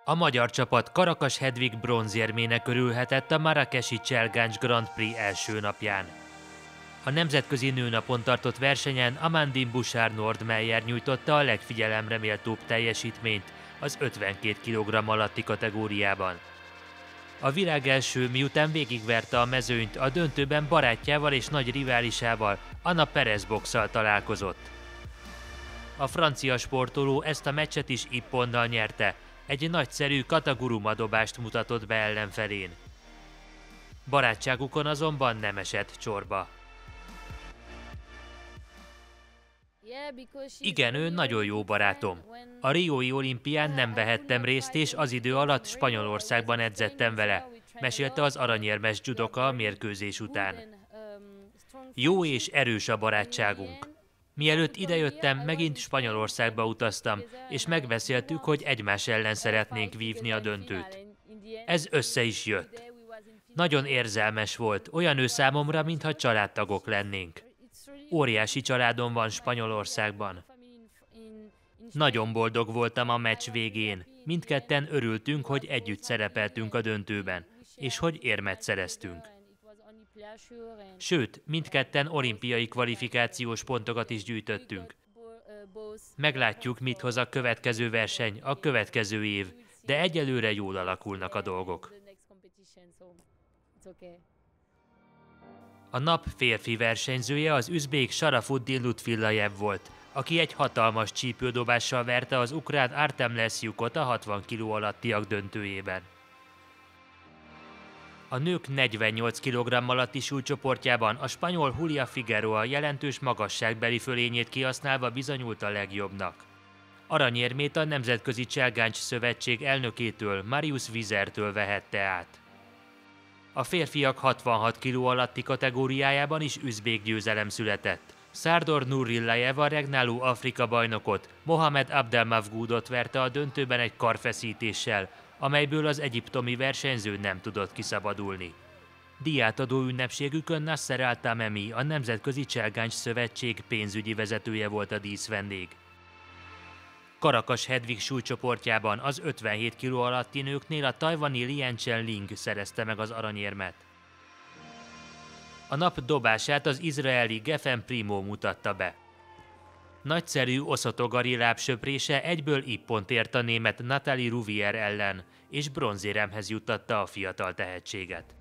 A magyar csapat Karakas Hedvig bronzérmének örülhetett a Marrakesi Challenge Grand Prix első napján. A nemzetközi nőnapon tartott versenyen Amandine Bouchard-Nordmeyer nyújtotta a legfigyelemre méltóbb teljesítményt az 52 kg alatti kategóriában. A világ első, miután végigverte a mezőnyt, a döntőben barátjával és nagy riválisával, Anna Perez boxsal találkozott. A francia sportoló ezt a meccset is ipponnal nyerte, egy nagyszerű kataguruma-dobást mutatott be ellenfelén. Barátságukon azonban nem esett csorba. Igen, ő nagyon jó barátom. A riói olimpián nem vehettem részt, és az idő alatt Spanyolországban edzettem vele, mesélte az aranyérmes judoka a mérkőzés után. Jó és erős a barátságunk. Mielőtt idejöttem, megint Spanyolországba utaztam, és megbeszéltük, hogy egymás ellen szeretnénk vívni a döntőt. Ez össze is jött. Nagyon érzelmes volt, olyan ő számomra, mintha családtagok lennénk. Óriási családom van Spanyolországban. Nagyon boldog voltam a meccs végén. Mindketten örültünk, hogy együtt szerepeltünk a döntőben, és hogy érmet szereztünk. Sőt, mindketten olimpiai kvalifikációs pontokat is gyűjtöttünk. Meglátjuk, mit hoz a következő verseny, a következő év, de egyelőre jól alakulnak a dolgok. A nap férfi versenyzője az üzbék Sarafuddin Lutfillajev volt, aki egy hatalmas csípődobással verte az ukrán Artem Leszjukot a 60 kg alattiak döntőjében. A nők 48 kg alatti súlycsoportjában a spanyol Julia Figueroa jelentős magasságbeli fölényét kihasználva bizonyult a legjobbnak. Aranyérmét a Nemzetközi Cselgáncs Szövetség elnökétől, Marius Vizertől vehette át. A férfiak 66 kg alatti kategóriájában is üzbék győzelem született. Szárdor Nurillajev a regnáló Afrika bajnokot, Mohamed Abdelmavgoudot verte a döntőben egy karfeszítéssel, amelyből az egyiptomi versenyző nem tudott kiszabadulni. Díjátadó ünnepségükön Nasser Al-Tamemi, a Nemzetközi Cselgáncs Szövetség pénzügyi vezetője volt a díszvendég. Karakas Hedvig súlycsoportjában az 57 kg alatti nőknél a tajvani Lian Chen-ling szerezte meg az aranyérmet. A nap dobását az izraeli Geffen Primo mutatta be. Nagyszerű oszotogari lábsöprése egyből ippont ért a német Nathalie Rouvière ellen, és bronzéremhez juttatta a fiatal tehetséget.